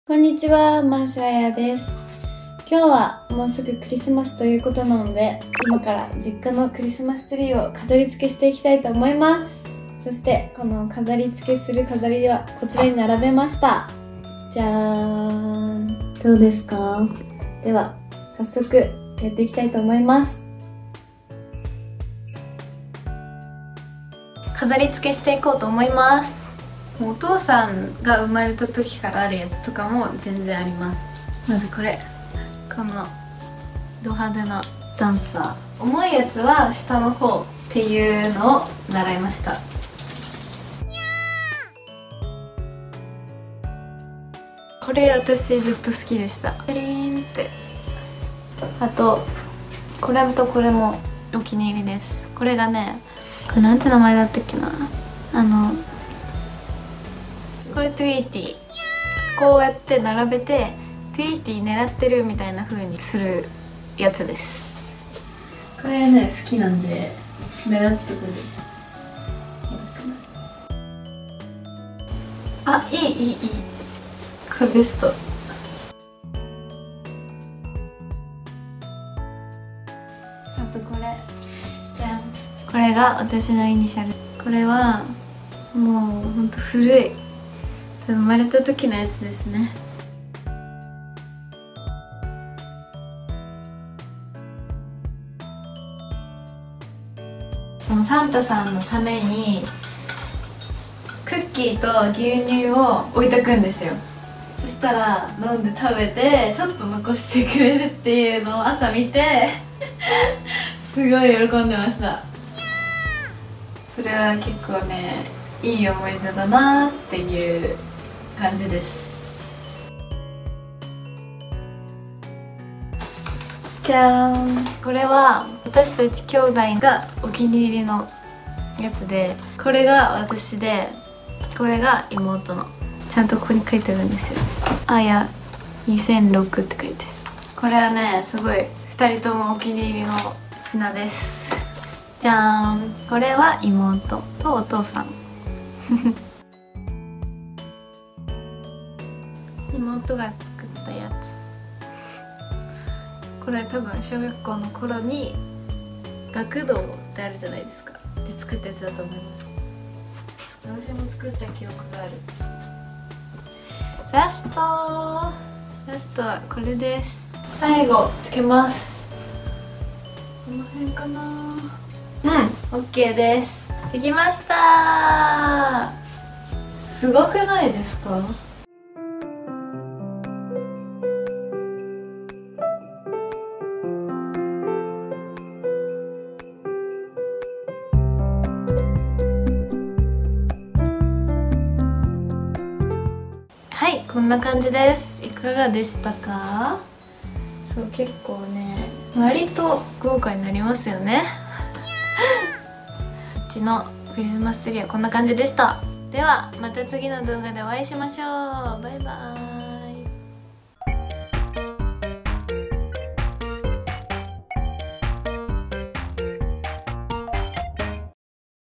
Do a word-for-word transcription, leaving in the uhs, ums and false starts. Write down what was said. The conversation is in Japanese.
こんにちは、マーシャアヤです。今日はもうすぐクリスマスということなので、今から実家のクリスマスツリーを飾り付けしていきたいと思います。そしてこの飾り付けする飾りはこちらに並べました。じゃーん。どうですか？では早速やっていきたいと思います。飾り付けしていこうと思います。お父さんが生まれた時からあるやつとかも全然あります。まずこれ、このド派手なダンサー。重いやつは下の方っていうのを習いました。これ私ずっと好きでした。ペリーンって。あとこれとこれもお気に入りです。これがね、これなんて名前だったっけな、あのこれトゥイーティー、こうやって並べてトゥイーティー狙ってるみたいな風にするやつです。これね好きなんで目立つところで、あ、いいいいいい、これベスト。あとこれじゃん、これが私のイニシャル。これはもうほんと古い、生まれた時のやつですね。そのサンタさんのためにクッキーと牛乳を置いとくんですよ。そしたら飲んで食べてちょっと残してくれるっていうのを朝見てすごい喜んでました。それは結構ね、いい思い出だなっていう感じです。じゃーん。これは私たち兄弟がお気に入りのやつで、これが私でこれが妹の。ちゃんとここに書いてあるんですよ。あやにせんろくって書いて。これはねすごいふたりともお気に入りの品です。じゃーん。これは妹とお父さん妹が作ったやつ。これ多分小学校の頃に学童ってあるじゃないですか、で作ったやつだと思います。私も作った記憶がある。ラストラストはこれです。最後つけます。この辺かな。うん、 OK です。できました。すごくないですか？はい、こんな感じです。いかがでしたか？そう、結構ね割と豪華になりますよねうちのクリスマスツリーはこんな感じでした。ではまた次の動画でお会いしましょう。バイバーイ。